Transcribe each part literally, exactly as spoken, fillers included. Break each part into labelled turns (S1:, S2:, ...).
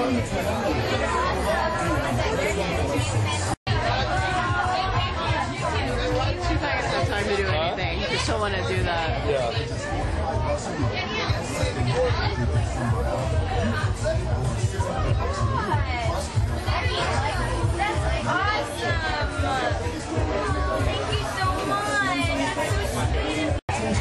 S1: Time to do anything. You still want to do that.
S2: Yeah.
S3: That's awesome. Thank you so much. That's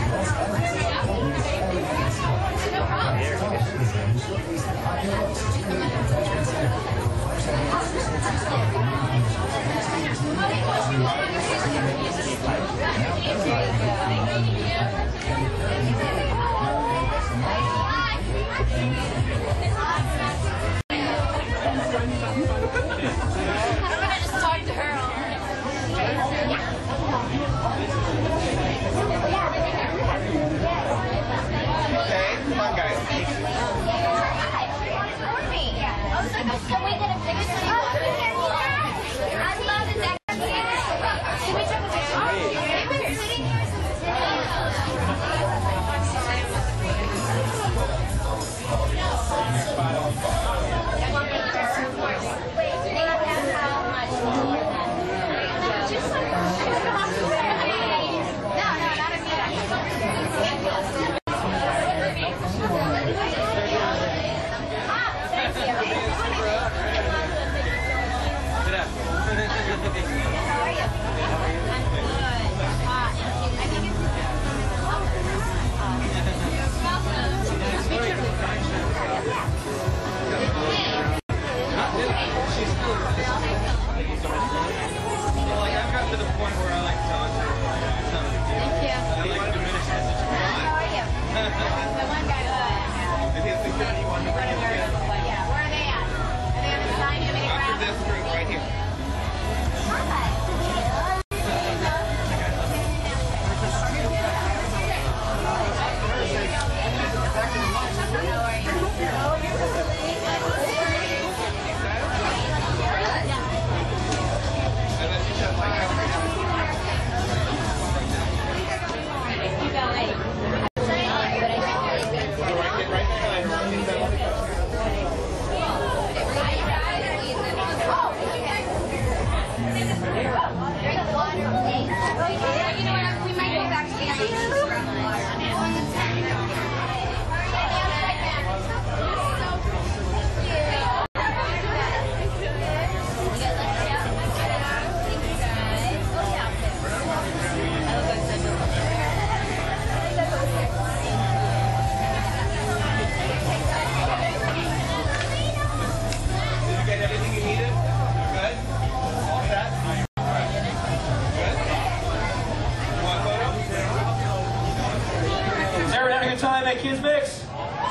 S2: Time at Kids Mix.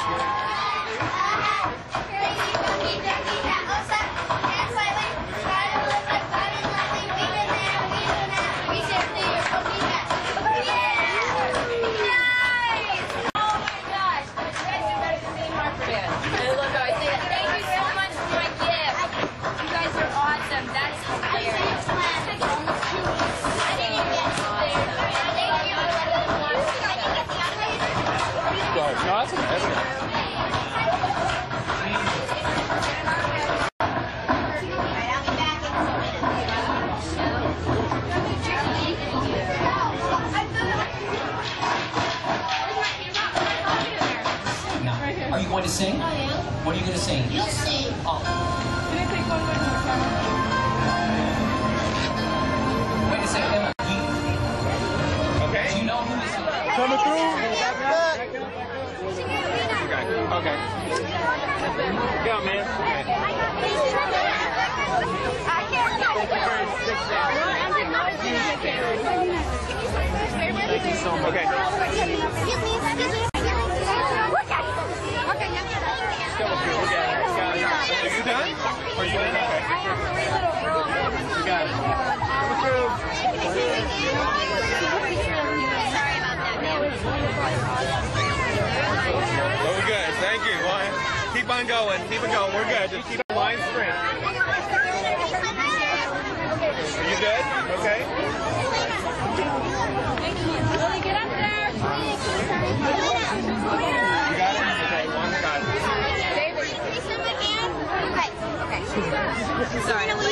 S4: Are you going to sing?
S5: I am.
S4: What are you going to sing?
S5: You'll sing.
S4: Oh. Wait a second, Emma. Do you,
S2: Okay.
S4: do you know who this is?
S2: Coming through. Okay. Go, man. Thank you so much. Okay. Are you done? Are you done? Okay. You got it. Very good. Thank you. Well, keep on going. Keep it going. We're good. Just keep the line straight. Are you good? Okay.
S3: Get up there.
S2: You got it? Okay. One got it.
S3: David, you see some again?
S1: Sorry.